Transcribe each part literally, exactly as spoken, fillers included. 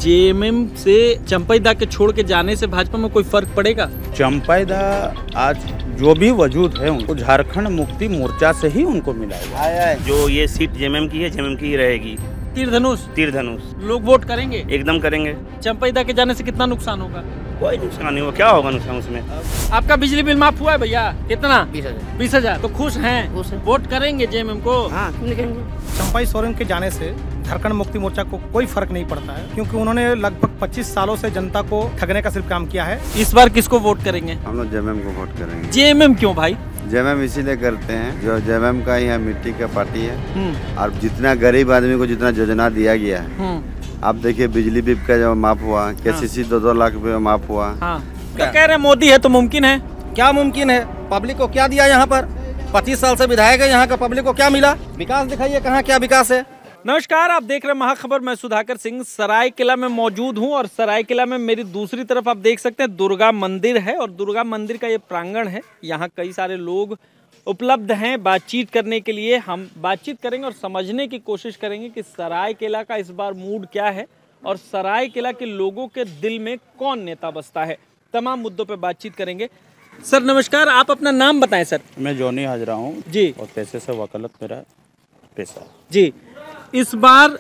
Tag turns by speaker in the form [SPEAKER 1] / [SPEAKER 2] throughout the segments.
[SPEAKER 1] JMM से चंपैदा के छोड़ के जाने से भाजपा में कोई फर्क पड़ेगा?
[SPEAKER 2] चंपैदा आज जो भी वजूद है उनको झारखंड मुक्ति मोर्चा से ही उनको मिला है।
[SPEAKER 3] जो ये सीट जेएमएम की है, जेएमएम की ही रहेगी।
[SPEAKER 1] तीर धनुष
[SPEAKER 3] तीर धनुष
[SPEAKER 1] लोग वोट करेंगे?
[SPEAKER 3] एकदम करेंगे।
[SPEAKER 1] चंपैदा के जाने से कितना नुकसान होगा?
[SPEAKER 3] कोई नुकसान नहीं होगा। क्या होगा नुकसान उसमें?
[SPEAKER 1] आपका बिजली बिल माफ हुआ है भैया? कितना?
[SPEAKER 4] बीस हजार
[SPEAKER 1] बीस हजार तो खुश हैं?
[SPEAKER 4] खुश हैं।
[SPEAKER 1] वोट करेंगे जेएमएम को?
[SPEAKER 4] हाँ, क्यों नहीं करेंगे?
[SPEAKER 5] चंपई सोरेन के जाने से झारखंड मुक्ति मोर्चा को कोई फर्क नहीं पड़ता है, क्योंकि उन्होंने लगभग पच्चीस सालों से जनता को ठगने का सिर्फ काम किया है।
[SPEAKER 1] इस बार किसको वोट करेंगे?
[SPEAKER 6] हम लोग जेएमएम को वोट करेंगे।
[SPEAKER 1] जेएमएम क्यों भाई?
[SPEAKER 6] जेएमएम इसीलिए करते हैं, जो जेएमएम का ही है, मिट्टी का पार्टी है।
[SPEAKER 1] हम्म
[SPEAKER 6] और जितना गरीब आदमी को जितना योजना दिया गया है,
[SPEAKER 1] हम्म
[SPEAKER 6] आप देखिए बिजली बिल का जो माफ हुआ, केसीसी दो दो लाख रुपए माफ हुआ।
[SPEAKER 1] हाँ क्या कह रहे हैं, मोदी है तो मुमकिन है?
[SPEAKER 4] क्या मुमकिन है? पब्लिक को क्या दिया यहाँ पर? पच्चीस साल से विधायक है, यहाँ का पब्लिक को क्या मिला? विकास दिखाइए, कहाँ क्या विकास है?
[SPEAKER 1] नमस्कार, आप देख रहे हैं महाखबर। मैं सुधाकर सिंह सरायकेला में मौजूद हूं और सरायकेला में मेरी दूसरी तरफ आप देख सकते हैं दुर्गा मंदिर है और दुर्गा मंदिर का ये प्रांगण है। यहाँ कई सारे लोग उपलब्ध हैं बातचीत करने के लिए। हम बातचीत करेंगे और समझने की कोशिश करेंगे कि सरायकेला का इस बार मूड क्या है और सरायकेला के लोगों के दिल में कौन नेता बसता है। तमाम मुद्दों पर बातचीत करेंगे। सर नमस्कार, आप अपना नाम बताएं सर।
[SPEAKER 2] मैं जॉनी हाजरा हूँ
[SPEAKER 1] जी,
[SPEAKER 2] और पैसे से वकालत मेरा पैसा
[SPEAKER 1] जी। इस बार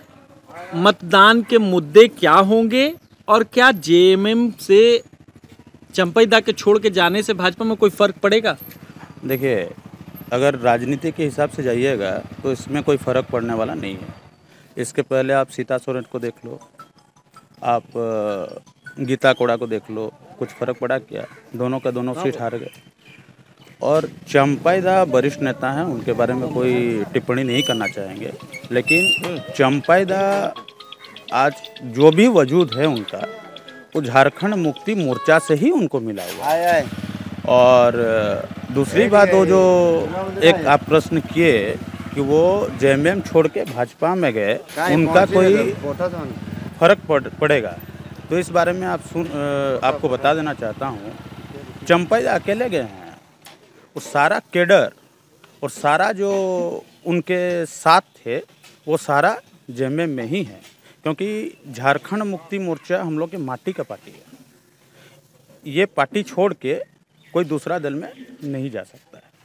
[SPEAKER 1] मतदान के मुद्दे क्या होंगे और क्या जेएमएम से चंपैदा के छोड़ के जाने से भाजपा में कोई फर्क पड़ेगा?
[SPEAKER 2] देखिए, अगर राजनीति के हिसाब से जाइएगा तो इसमें कोई फर्क पड़ने वाला नहीं है। इसके पहले आप सीता सोरेन को देख लो, आप गीता कोड़ा को देख लो, कुछ फर्क पड़ा क्या? दोनों का दोनों सीट हार गए। और चंपैदा वरिष्ठ नेता हैं, उनके बारे में कोई टिप्पणी नहीं करना चाहेंगे, लेकिन चंपैदा आज जो भी वजूद है उनका, वो झारखंड मुक्ति मोर्चा से ही उनको मिला हुआ है। और दूसरी बात, वो जो एक आप प्रश्न किए कि वो जेएमएम छोड़ के भाजपा में गए, उनका कोई फर्क पड़, पड़ेगा तो इस बारे में आप सुन आपको बता देना चाहता हूँ। चंपैदा अकेले गए हैं, वो सारा केडर और सारा जो उनके साथ थे वो सारा जेएमएम में ही है, क्योंकि झारखंड मुक्ति मोर्चा हम लोग के माटी का पार्टी है। ये पार्टी छोड़ के कोई दूसरा दल में नहीं जा सकता है।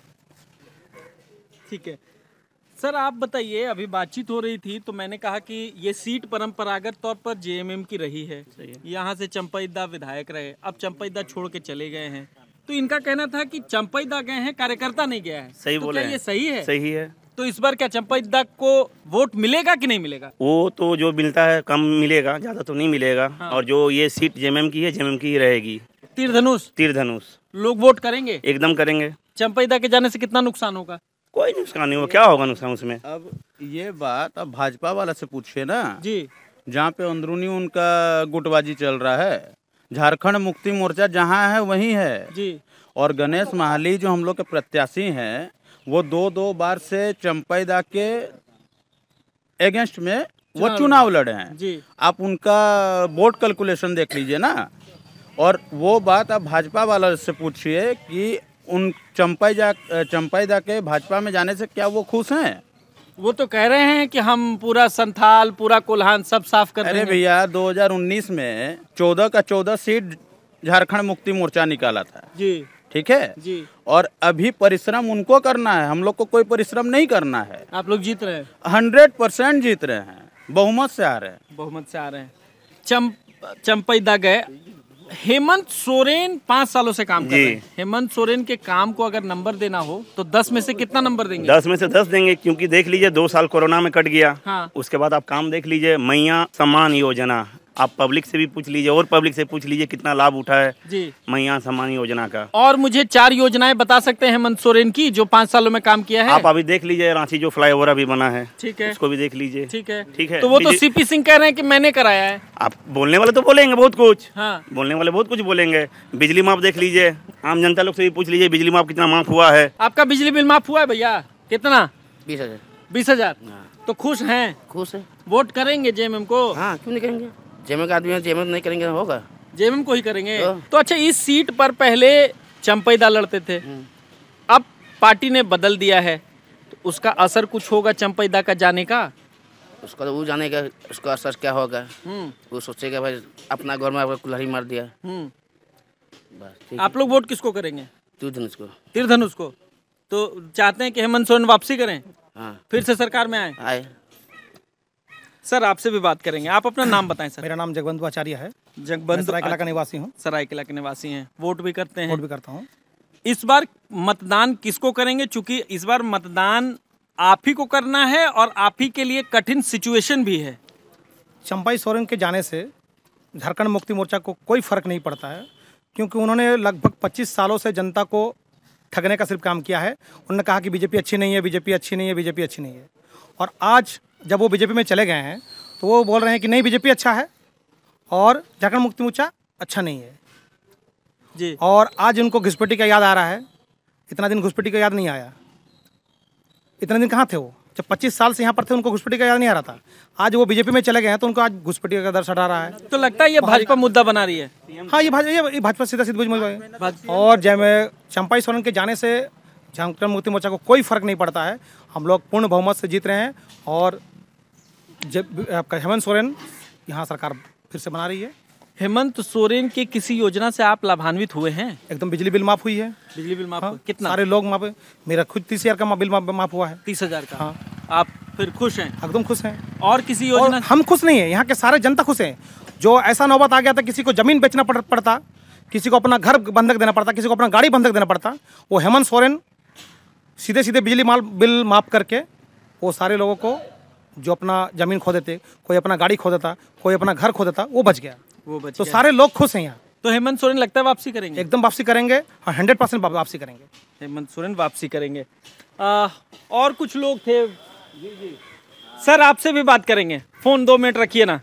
[SPEAKER 1] ठीक है सर, आप बताइए, अभी बातचीत हो रही थी तो मैंने कहा कि ये सीट परंपरागत तौर पर जेएमएम की रही है, यहाँ से चंपैदा विधायक रहे, अब चंपैदा छोड़ के चले गए हैं, तो इनका कहना था कि चंपैदा गए हैं, कार्यकर्ता नहीं गया है।
[SPEAKER 3] सही
[SPEAKER 1] तो
[SPEAKER 3] बोले
[SPEAKER 1] क्या ये सही है?
[SPEAKER 3] सही है।
[SPEAKER 1] तो इस बार क्या चंपैदा को वोट मिलेगा कि नहीं मिलेगा?
[SPEAKER 3] वो तो जो मिलता है कम मिलेगा, ज्यादा तो नहीं मिलेगा। हाँ। और जो ये सीट जेएमएम की है, जेएमएम की ही रहेगी।
[SPEAKER 1] तीर धनुष
[SPEAKER 3] तीर धनुष
[SPEAKER 1] लोग वोट करेंगे?
[SPEAKER 3] एकदम करेंगे।
[SPEAKER 1] चंपैदा के जाने से कितना नुकसान होगा?
[SPEAKER 3] कोई नुकसान नहीं होगा। क्या होगा नुकसान उसमें?
[SPEAKER 2] अब ये बात अब भाजपा वाला से पूछिए ना
[SPEAKER 1] जी,
[SPEAKER 2] जहाँ पे अंदरूनी उनका गुटबाजी चल रहा है। झारखंड मुक्ति मोर्चा जहाँ है वहीं है
[SPEAKER 1] जी।
[SPEAKER 2] और गणेश महाली जो हम लोग के प्रत्याशी हैं, वो दो दो बार से चंपैदा के अगेंस्ट में वो चुनाव लड़े हैं
[SPEAKER 1] जी।
[SPEAKER 2] आप उनका वोट कैलकुलेशन देख लीजिए ना। और वो बात आप भाजपा वाला से पूछिए कि उन चंपैदा चंपैदा के भाजपा में जाने से क्या वो खुश हैं?
[SPEAKER 1] वो तो कह रहे हैं कि हम पूरा संथाल, पूरा कोल्हान सब साफ कर देंगे।
[SPEAKER 2] अरे भैया, दो हज़ार उन्नीस में चौदह का चौदह सीट झारखंड मुक्ति मोर्चा निकाला था
[SPEAKER 1] जी,
[SPEAKER 2] ठीक है
[SPEAKER 1] जी।
[SPEAKER 2] और अभी परिश्रम उनको करना है, हम लोग को कोई परिश्रम नहीं करना है।
[SPEAKER 1] आप लोग जीत रहे हैं,
[SPEAKER 2] हंड्रेड परसेंट जीत रहे हैं, बहुमत से आ रहे हैं।
[SPEAKER 1] बहुमत से आ रहे हैं। चंप चंपैदा गए। हेमंत सोरेन पाँच सालों से काम कर रहे हैं। हेमंत सोरेन के काम को अगर नंबर देना हो तो दस में से कितना नंबर देंगे?
[SPEAKER 3] दस में से दस देंगे, क्योंकि देख लीजिए दो साल कोरोना में कट गया।
[SPEAKER 1] हाँ।
[SPEAKER 3] उसके बाद आप काम देख लीजिए, मैया सम्मान योजना, आप पब्लिक से भी पूछ लीजिए और पब्लिक से पूछ लीजिए कितना लाभ उठा है
[SPEAKER 1] जी
[SPEAKER 3] मैया सम्मान योजना का।
[SPEAKER 1] और मुझे चार योजनाएं बता सकते हैं हेमंत सोरेन की जो पाँच सालों में काम किया है?
[SPEAKER 3] आप अभी देख लीजिए, रांची जो फ्लाईओवर अभी बना है,
[SPEAKER 1] ठीक है,
[SPEAKER 3] उसको भी देख लीजिए।
[SPEAKER 1] ठीक है,
[SPEAKER 3] ठीक है।
[SPEAKER 1] तो वो तो सीपी सिंह कह रहे हैं कि मैंने कराया है।
[SPEAKER 3] आप बोलने वाले तो बोलेंगे बहुत कुछ,
[SPEAKER 1] हाँ,
[SPEAKER 3] बोलने वाले बहुत कुछ बोलेंगे। बिजली माफ देख लीजिए, आम जनता लोग से भी पूछ लीजिए बिजली माफ कितना माफ हुआ है।
[SPEAKER 1] आपका बिजली बिल माफ हुआ है भैया? कितना?
[SPEAKER 4] बीस हजार
[SPEAKER 1] बीस हजार तो खुश हैं?
[SPEAKER 4] खुश है।
[SPEAKER 1] वोट करेंगे जेएमएम को?
[SPEAKER 4] हाँ, क्यों नहीं करेंगे? जेएमएम का आदमी है, जेएमएम नहीं करेंगे होगा?
[SPEAKER 1] जेएमएम को ही करेंगे।
[SPEAKER 4] तो,
[SPEAKER 1] तो अच्छा, इस सीट पर पहले चंपैदा लड़ते थे, अब पार्टी ने बदल दिया है, तो उसका असर कुछ होगा चंपैदा का जाने का?
[SPEAKER 7] उसका तो वो जाने का उसका असर क्या होगा। वो सोचेगा भाई अपना घर में कुल्हाड़ी मार दिया। बस ठीक।
[SPEAKER 1] आप लोग वोट किसको करेंगे?
[SPEAKER 7] तीर्थधनुष को।
[SPEAKER 1] तीर्थधनुष को। तो चाहते हैं कि हेमंत सोरेन वापसी करें,
[SPEAKER 7] हाँ
[SPEAKER 1] फिर से सरकार में आए?
[SPEAKER 7] आए।
[SPEAKER 1] सर आपसे भी बात करेंगे, आप अपना नाम बताएं सर।
[SPEAKER 5] मेरा नाम जगबंधु आचार्य है।
[SPEAKER 1] जगबंधु
[SPEAKER 5] सरायकेला का निवासी हूँ।
[SPEAKER 1] सरायकेला के निवासी हैं, वोट भी करते हैं?
[SPEAKER 5] वोट भी करता हूँ।
[SPEAKER 1] इस बार मतदान किसको करेंगे? चूंकि इस बार मतदान आप ही को करना है और आप ही के लिए कठिन सिचुएशन भी है।
[SPEAKER 5] चंपाई सोरेन के जाने से झारखंड मुक्ति मोर्चा को कोई फर्क नहीं पड़ता है, क्योंकि उन्होंने लगभग पच्चीस सालों से जनता को ठगने का सिर्फ काम किया है। उन्होंने कहा कि बीजेपी अच्छी नहीं है, बीजेपी अच्छी नहीं है, बीजेपी अच्छी नहीं है। और आज जब वो बीजेपी में चले गए हैं तो वो बोल रहे हैं कि नहीं बीजेपी अच्छा है और झारखंड मुक्ति मोर्चा अच्छा नहीं है
[SPEAKER 1] जी।
[SPEAKER 5] और आज उनको घुसपैठी का याद आ रहा है। इतना दिन घुसपैठी का याद नहीं आया। इतने दिन कहाँ थे वो? जब पच्चीस साल से यहाँ पर थे उनको घुसपैठी का याद नहीं आ रहा था। आज वो बीजेपी में चले गए हैं तो उनको आज घुसपैठी का दर्द हटा रहा है।
[SPEAKER 1] तो लगता है ये भाजपा मुद्दा बना रही है।
[SPEAKER 5] हाँ ये भाजपा ये भाजपा सीधा सीधा बुझ। और जय में चंपाई सोरेन के जाने से झारखंड मुक्ति मोर्चा को कोई फर्क नहीं पड़ता है। हम लोग पूर्ण बहुमत से जीत रहे हैं और जब आपका हेमंत सोरेन यहाँ सरकार फिर से बना रही है।
[SPEAKER 1] हेमंत सोरेन के किसी योजना से आप लाभान्वित हुए हैं?
[SPEAKER 5] एकदम बिजली बिल माफ हुई है।
[SPEAKER 1] बिजली बिल माफ
[SPEAKER 5] हाँ,
[SPEAKER 1] हुआ? कितना?
[SPEAKER 5] सारे लोग माफ। मेरा खुद तीस हजार का बिल माफ हुआ है।
[SPEAKER 1] तीस हजार का?
[SPEAKER 5] हाँ।
[SPEAKER 1] आप फिर खुश हैं?
[SPEAKER 5] एकदम खुश हैं।
[SPEAKER 1] और किसी योजना?
[SPEAKER 5] और हम खुश नहीं है, यहाँ के सारे जनता खुश हैं। जो ऐसा नौबत आ गया था किसी को जमीन बेचना पड़ता, किसी को अपना घर बंधक देना पड़ता, किसी को अपना गाड़ी बंधक देना पड़ता, वो हेमंत सोरेन सीधे सीधे बिजली माल बिल माफ करके वो सारे लोगों को जो अपना जमीन खो देते, कोई अपना गाड़ी खो देता, कोई अपना घर खो देता, वो बच गया। वो बच तो गया। सारे लोग खुश हैं यहाँ।
[SPEAKER 1] तो हेमंत सोरेन लगता है वापसी करेंगे?
[SPEAKER 5] एकदम वापसी करेंगे। हाँ हंड्रेड परसेंट वापसी करेंगे।
[SPEAKER 1] हेमंत सोरेन वापसी करेंगे। आ, और कुछ लोग थे जी जी। सर आपसे भी बात करेंगे, फोन दो मिनट रखिए ना।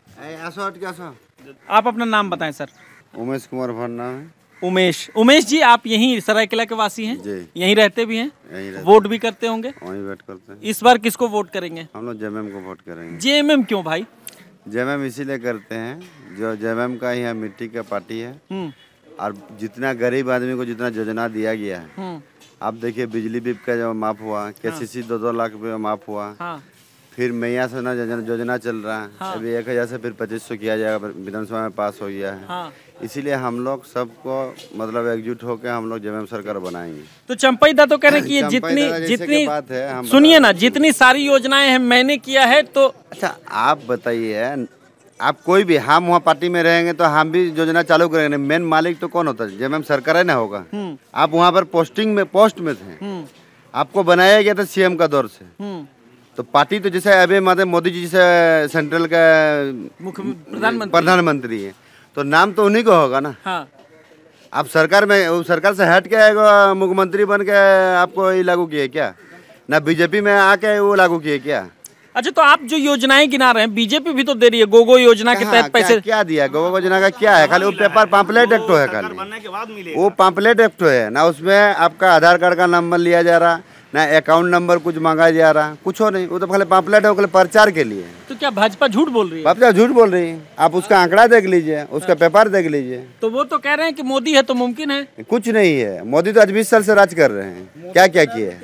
[SPEAKER 1] आप अपना नाम बताएं सर।
[SPEAKER 6] उमेश कुमार भरना है।
[SPEAKER 1] उमेश उमेश जी आप यहीं सरायकेला के वासी हैं? यहीं रहते भी हैं?
[SPEAKER 6] यहीं रहते।
[SPEAKER 1] वोट भी करते होंगे?
[SPEAKER 6] वहीं वोट करते हैं।
[SPEAKER 1] इस बार किसको वोट करेंगे?
[SPEAKER 6] हम लोग जेएमएम को वोट करेंगे।
[SPEAKER 1] जेएमएम क्यों भाई?
[SPEAKER 6] जेएमएम इसीलिए करते हैं जो जेएमएम का यहाँ मिट्टी का पार्टी है और जितना गरीब आदमी को जितना योजना दिया गया है। आप देखिए बिजली बिल का जो माफ हुआ, केसीसी दो दो लाख रुपये माफ हुआ। हाँ। फिर मैया सोना योजना चल रहा है। हाँ। अभी एक हजार से फिर पच्चीस सौ किया जाएगा, विधानसभा में पास हो गया है। हाँ। इसीलिए हम लोग सबको मतलब एकजुट होकर हम लोग जेएमएम सरकार बनाएंगे।
[SPEAKER 1] तो चंपाई दा तो कह रहे हैं कि ये जितनी जितनी बात है, सुनिए ना, जितनी सारी योजनाएं हैं मैंने किया है। तो
[SPEAKER 6] अच्छा आप बताइए, आप कोई भी, हम वहाँ पार्टी में रहेंगे तो हम भी योजना चालू करेंगे। मेन मालिक तो कौन होता है? जेएमएम सरकार है ना होगा। आप वहाँ पर पोस्टिंग में पोस्ट में थे, आपको बनाया गया था सीएम का दौर से। तो पार्टी तो जैसे अभी मतलब मोदी जी से सेंट्रल का
[SPEAKER 1] प्रधानमंत्री
[SPEAKER 6] प्रधानमंत्री है तो नाम तो उन्हीं को होगा ना।
[SPEAKER 1] हाँ।
[SPEAKER 6] आप सरकार में सरकार से हट के मुख्यमंत्री बन के आपको ये लागू किए क्या? ना बीजेपी में आके वो लागू किए क्या?
[SPEAKER 1] अच्छा तो आप जो योजनाएं गिना रहे हैं बीजेपी भी तो दे रही है। गोगो योजना के तहत पैसे
[SPEAKER 6] क्या, क्या दिया? गोगो योजना का क्या है? खाली वो पेपर पम्पलेट एक्ट है, खाली वो पम्पलेट एक्ट है ना। उसमें आपका आधार कार्ड का नंबर लिया जा रहा ना, अकाउंट नंबर कुछ मांगा जा रहा, कुछ हो नहीं। वो तो खाली पम्पलेट है, वो खाली प्रचार के लिए।
[SPEAKER 1] तो क्या भाजपा झूठ बोल रही है?
[SPEAKER 6] भाजपा झूठ बोल रही है। आप उसका आंकड़ा देख लीजिए, उसका पेपर देख लीजिए।
[SPEAKER 1] तो वो तो कह रहे हैं कि मोदी है तो मुमकिन है।
[SPEAKER 6] कुछ नहीं है। मोदी तो आज बीस साल से राज कर रहे हैं, क्या क्या किए।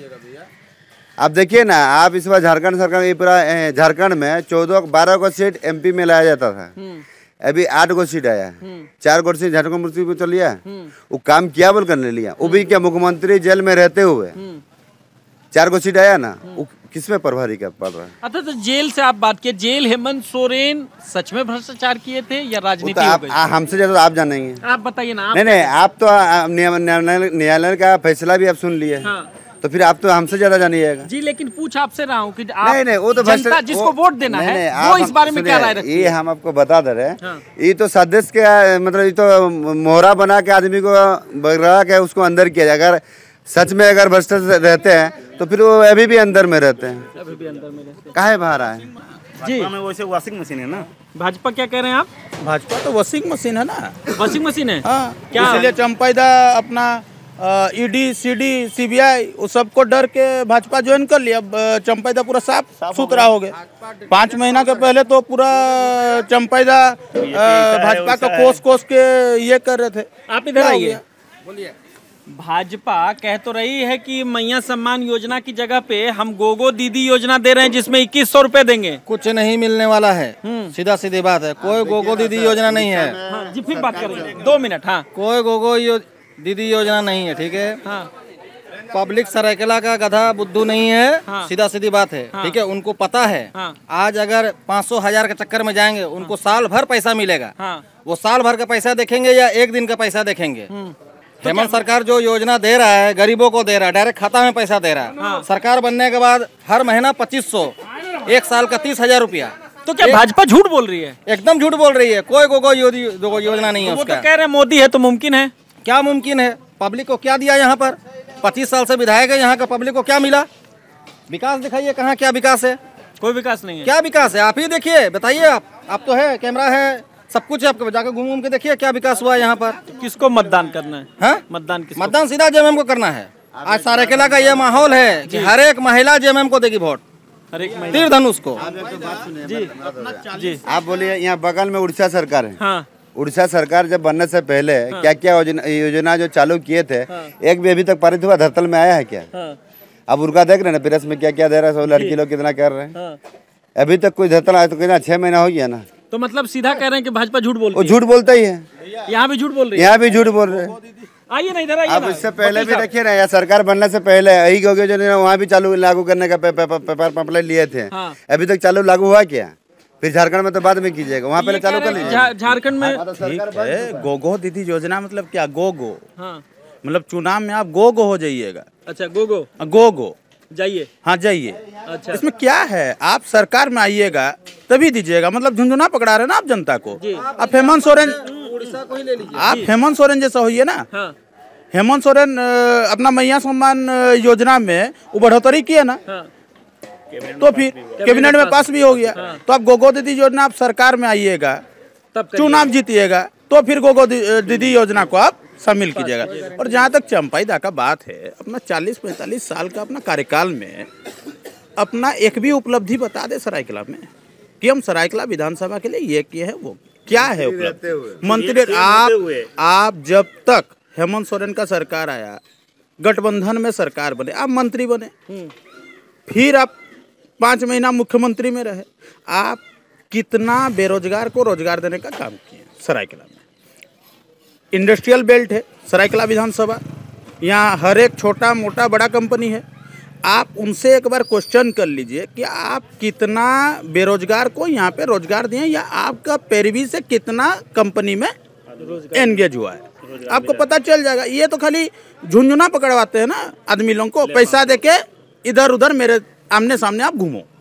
[SPEAKER 6] आप देखिए ना, आप इस बार झारखंड सरकार ये पूरा झारखंड में चौदह बारह को सीट एमपी में लाया जाता था, अभी आठ गो सीट आया। चार गो सीट झारखंड मुक्ति को चल लिया। वो काम किया बोल करने लिया। वो भी क्या मुख्यमंत्री जेल में रहते हुए चार गो सीट आया ना, वो किसमें प्रभारी का पड़ रहा है?
[SPEAKER 1] अच्छा तो जेल से आप बात किए, जेल हेमंत सोरेन सच में भ्रष्टाचार किए थे या राजनीति
[SPEAKER 6] तो
[SPEAKER 1] हो गई?
[SPEAKER 6] हमसे ज्यादा आप जानेंगे।
[SPEAKER 1] आप बताइए ना। आप
[SPEAKER 6] नहीं नहीं, आप तो न्यायालय का फैसला भी आप सुन लिए। हाँ। तो फिर आप तो हमसे ज्यादा जानिएगा।
[SPEAKER 1] जी लेकिन पूछ आपसे रहा हूँ कि आप
[SPEAKER 6] नहीं नहीं, वो तो
[SPEAKER 1] जनता जिसको वोट देना
[SPEAKER 6] नहीं,
[SPEAKER 1] है
[SPEAKER 6] नहीं,
[SPEAKER 1] वो इस बारे में क्या राय रखती है?
[SPEAKER 6] ये हम आपको बता दे रहे हैं। ये तो सदस्य के मतलब ये तो मोहरा बना के आदमी को बगरा के उसको अंदर किया जाए। अगर सच में अगर भ्रष्टाचार रहते हैं तो फिर वो अभी भी अंदर में रहते हैं।
[SPEAKER 1] अभी भी अंदर में रहते हैं।
[SPEAKER 6] काहे बाहर आए?
[SPEAKER 3] जी में वैसे वॉशिंग मशीन है ना।
[SPEAKER 1] भाजपा क्या कह रहे हैं आप?
[SPEAKER 8] भाजपा तो वॉशिंग मशीन है ना।
[SPEAKER 1] वॉशिंग मशीन है।
[SPEAKER 8] हाँ।
[SPEAKER 1] क्या
[SPEAKER 8] इसलिए चंपाई दा अपना ईडी सीडी सीबीआई वो सबको डर के भाजपा ज्वाइन कर लिया। चंपाई दा पूरा साफ सुथरा हो गया। पाँच महीना के पहले तो पूरा चंपाई दा भाजपा का कोस कोस के ये कर रहे थे।
[SPEAKER 1] आप इधर आइए। भाजपा कह तो रही है कि मैया सम्मान योजना की जगह पे हम गोगो दीदी योजना दे रहे हैं जिसमें इक्कीस सौ रुपए देंगे।
[SPEAKER 4] कुछ नहीं मिलने वाला है, सीधा सीधी बात है। कोई गोगो दीदी योजना नहीं है।
[SPEAKER 1] हाँ जी, फिर बात करेंगे दो मिनट। हाँ,
[SPEAKER 4] कोई गोगो यो, दीदी योजना नहीं है, ठीक है।
[SPEAKER 1] हाँ,
[SPEAKER 4] पब्लिक सरायकेला का गधा बुद्धू नहीं है।
[SPEAKER 1] हाँ,
[SPEAKER 4] सीधा सीधी बात है,
[SPEAKER 1] हाँ,
[SPEAKER 4] ठीक है। उनको पता है।
[SPEAKER 1] हाँ,
[SPEAKER 4] आज अगर पाँच सौ हजार के चक्कर में जाएंगे उनको हाँ, साल भर पैसा मिलेगा।
[SPEAKER 1] हाँ,
[SPEAKER 4] वो साल भर का पैसा देखेंगे या एक दिन का पैसा देखेंगे। हेमंत सरकार जो योजना दे रहा है गरीबों को दे रहा है, डायरेक्ट खाता में पैसा दे रहा है। हाँ। सरकार बनने के बाद हर महीना पच्चीस सौ, एक साल का तीस हजार रुपया।
[SPEAKER 1] तो क्या भाजपा झूठ बोल रही है?
[SPEAKER 4] एकदम झूठ बोल रही है। कोई गोगो योजना नहीं है।
[SPEAKER 1] वो तो कह रहे हैं मोदी है तो मुमकिन है।
[SPEAKER 4] क्या मुमकिन है? पब्लिक को क्या दिया यहाँ पर? पच्चीस साल से विधायक है, यहाँ का पब्लिक को क्या मिला? विकास दिखाइए, कहाँ क्या विकास है?
[SPEAKER 1] कोई विकास नहीं है।
[SPEAKER 4] क्या विकास है? आप ही देखिए, बताइए। आप आप तो है, कैमरा है, सब कुछ है, आपको जाकर घूम घूम के देखिए क्या विकास हुआ है यहाँ पर।
[SPEAKER 1] किसको मतदान करना है?
[SPEAKER 4] हाँ?
[SPEAKER 1] मतदान किसको?
[SPEAKER 4] मतदान सीधा जेएमएम को करना है। आज सरायकेला का ये माहौल है कि हर एक महिला जेएमएम को देगी वोट,
[SPEAKER 1] हर एक महिला
[SPEAKER 4] तीर धनुष को।
[SPEAKER 1] जी जी,
[SPEAKER 6] आप बोलिए, यहाँ बगल में उड़ीसा सरकार है।
[SPEAKER 1] हाँ,
[SPEAKER 6] उड़ीसा सरकार जब बनने से पहले हाँ। क्या क्या योजना योजना जो चालू किए थे हाँ। एक भी अभी तक पारित हुआ धरतल में आया है क्या? हाँ। अब उनका देख रहे हैं ना, प्रेस में क्या क्या दे रहा है, सब लड़की लोग कितना कर रहे हैं। हाँ। अभी तक कोई धरतल आया तो कितना, छह महीना हो गया ना।
[SPEAKER 1] तो मतलब सीधा कह रहे हैं कि भाजपा झूठ बोल रही है।
[SPEAKER 6] वो झूठ बोलता ही है,
[SPEAKER 1] यहाँ भी झूठ बोल रही है,
[SPEAKER 6] यहाँ भी झूठ बोल रहे हैं।
[SPEAKER 1] आइए ना इधर, आइए।
[SPEAKER 6] अब इससे पहले भी देखिए ना, या सरकार बनने से पहले यही हो गया जो वहाँ भी चालू लागू करने का पेपर पम्पलेट लिए थे। अभी तक चालू लागू हुआ क्या? फिर झारखंड में तो बाद में कीजिएगा, वहाँ पहले चालू कर लीजिए।
[SPEAKER 1] झारखंड में
[SPEAKER 2] ठीक है। गोगो दीदी योजना मतलब क्या? गोगो मतलब चुनाव में आप गोगो हो जाइएगा।
[SPEAKER 1] अच्छा, गोगो
[SPEAKER 2] गोगो
[SPEAKER 1] जाइए।
[SPEAKER 2] हाँ जाइए।
[SPEAKER 1] अच्छा,
[SPEAKER 2] इसमें क्या है? आप सरकार में आइएगा तभी दीजिएगा, मतलब झुंझुना पकड़ा रहे ना आप जनता को। आप हेमंत सोरेन,
[SPEAKER 4] उड़ीसा को ही ले लीजिए।
[SPEAKER 2] आप हेमंत सोरेन जैसा होइए ना।
[SPEAKER 1] हाँ।
[SPEAKER 2] हेमंत सोरेन अपना मैया सम्मान योजना में वो बढ़ोतरी किया ना। हाँ। तो फिर कैबिनेट में पास भी हो गया। हाँ। तो आप गोगो दीदी योजना, आप सरकार में आइएगा तब चुनाव जीतिएगा तो फिर गोगो दीदी योजना को आप शामिल कीजिएगा। और जहाँ तक चंपाईदा का बात है, अपना चालीस पैंतालीस साल का अपना कार्यकाल में अपना एक भी उपलब्धि बता दे सरायकेला में कि हम सरायकेला विधानसभा के लिए ये किए हैं, वो क्या है उपलब्धि। मंत्री आप आप जब तक हेमंत सोरेन का सरकार आया, गठबंधन में सरकार बने, आप मंत्री बने, फिर आप पाँच महीना मुख्यमंत्री में रहे, आप कितना बेरोजगार को रोजगार देने का काम किए सरायकेला में। इंडस्ट्रियल बेल्ट है सरायकेला विधानसभा, यहाँ हर एक छोटा मोटा बड़ा कंपनी है। आप उनसे एक बार क्वेश्चन कर लीजिए कि आप कितना बेरोजगार को यहाँ पे रोजगार दिए, या आपका पैरवी से कितना कंपनी में एंगेज हुआ है, आपको पता चल जाएगा। ये तो खाली झुंझुना पकड़वाते हैं ना आदमी लोगों को, पैसा देके इधर उधर मेरे आमने सामने आप घूमो।